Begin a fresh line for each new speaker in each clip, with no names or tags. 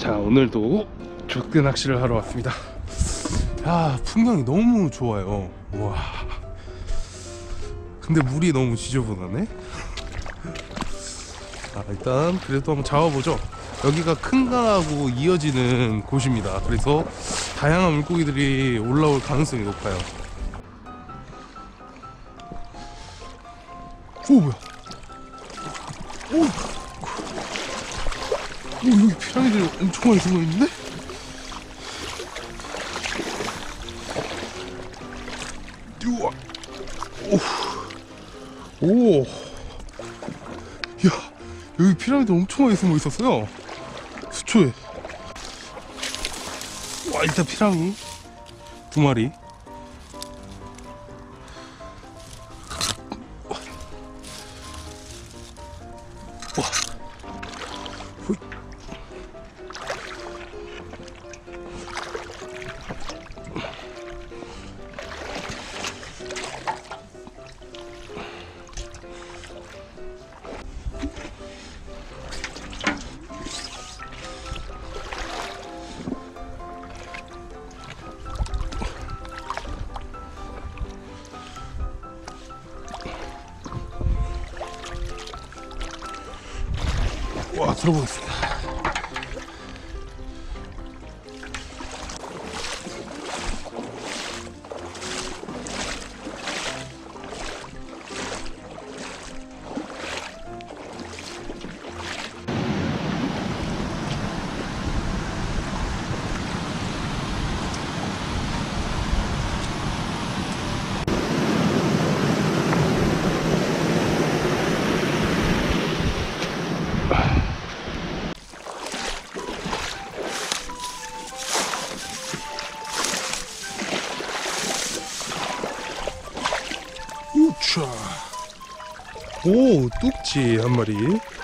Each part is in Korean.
자, 오늘도 족대 낚시를 하러 왔습니다. 야, 풍경이 너무 좋아요. 와, 근데 물이 너무 지저분하네. 일단 그래도 한번 잡아보죠. 여기가 큰 강하고 이어지는 곳입니다. 그래서 다양한 물고기들이 올라올 가능성이 높아요. 오, 뭐야? 오, 여기 피라미드 엄청 많이 숨어있는데? 우와. 오, 야, 여기 피라미드 엄청 많이 숨어 있었어요. 수초에. 와, 일단 피라미 2마리. 와, 호이. 와, 들어보겠습니다. 우차. 오, 뚝지 한 마리.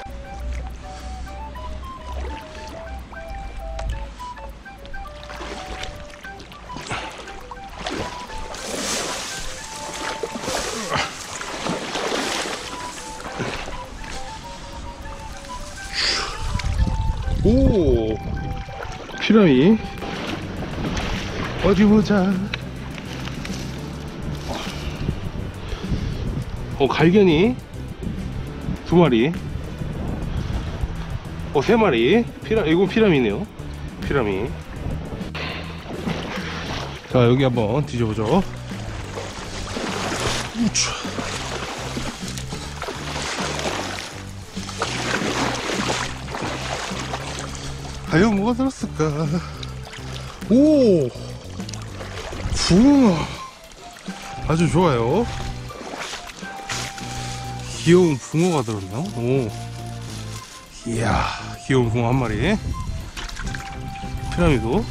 오, 피라미. 어디 보자. 갈견이 2마리. 3마리. 이건 피라미네요. 피라미. 자, 여기 한번 뒤져보죠. 우차. 과연 뭐가 들었을까? 오, 붕어. 아주 좋아요. 귀여운 붕어가 들었네요. 오, 이야, 귀여운 붕어 한 마리. 피라미도.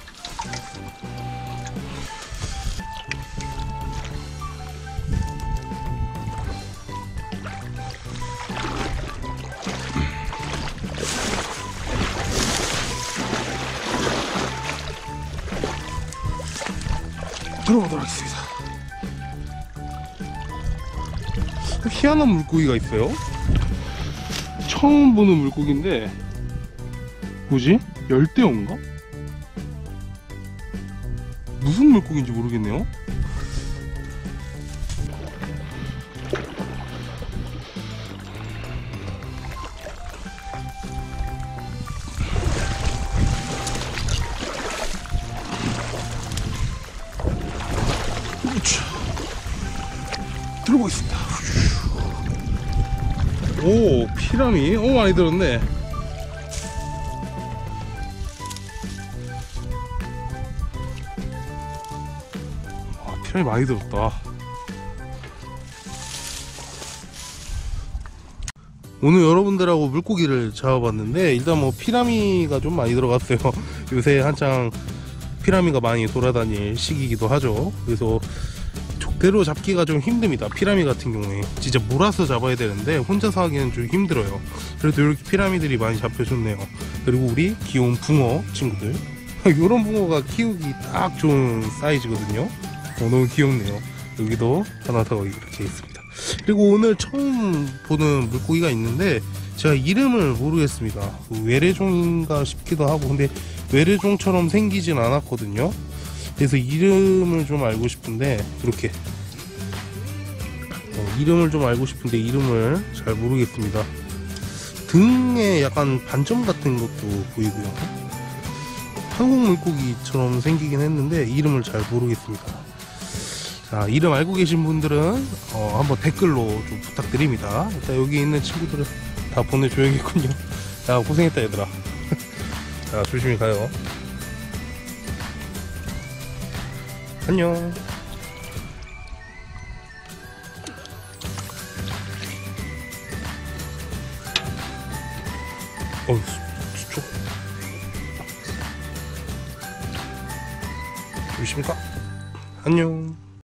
들어보도록 하겠습니다. 희한한 물고기가 있어요. 처음 보는 물고기인데 뭐지? 열대어인가? 무슨 물고기인지 모르겠네요. 들어보겠습니다. 오, 피라미. 많이 들었네. 피라미 많이 들었다. 오늘 여러분들하고 물고기를 잡아봤는데, 일단 뭐 피라미가 좀 많이 들어갔어요. 요새 한창 피라미가 많이 돌아다닐 시기이기도 하죠. 그래서 족대로 잡기가 좀 힘듭니다. 피라미 같은 경우에 진짜 몰아서 잡아야 되는데 혼자서 하기는 좀 힘들어요. 그래도 이렇게 피라미들이 많이 잡혀줬네요. 그리고 우리 귀여운 붕어 친구들, 이런 붕어가 키우기 딱 좋은 사이즈거든요. 너무 귀엽네요. 여기도 하나 더 이렇게 있습니다. 그리고 오늘 처음 보는 물고기가 있는데, 제가 이름을 모르겠습니다. 그 외래종인가 싶기도 하고, 근데 외래종처럼 생기진 않았거든요. 그래서 이름을 좀 알고 싶은데, 이렇게 이름을 좀 알고 싶은데 이름을 잘 모르겠습니다. 등에 약간 반점 같은 것도 보이고요. 한국 물고기처럼 생기긴 했는데 이름을 잘 모르겠습니다. 자, 이름 알고 계신 분들은 한번 댓글로 좀 부탁드립니다. 일단 여기 있는 친구들은 다 보내줘야겠군요. 야, 고생했다 얘들아. 자, 조심히 가요. 안녕. 수초. 보이십니까? 안녕.